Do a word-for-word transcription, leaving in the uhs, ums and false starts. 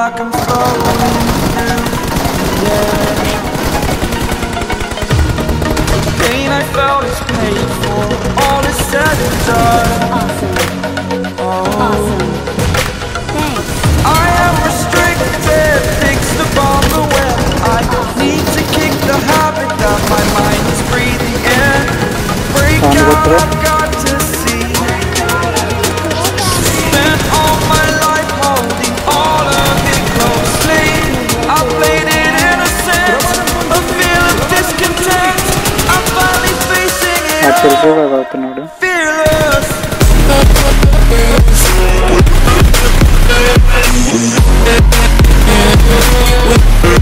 like I'm floating through the air. The pain I felt is paid for, all is said and done. Awesome. Oh. Awesome. Thanks. I am restricted, fixed upon the web. I need to kick the habit that my mind is breathing in. Break out, I've got to see. Spent all my life holding all of it closely. I played it innocent, a feel of discontent. I'm finally facing it all, fearless. Yeah.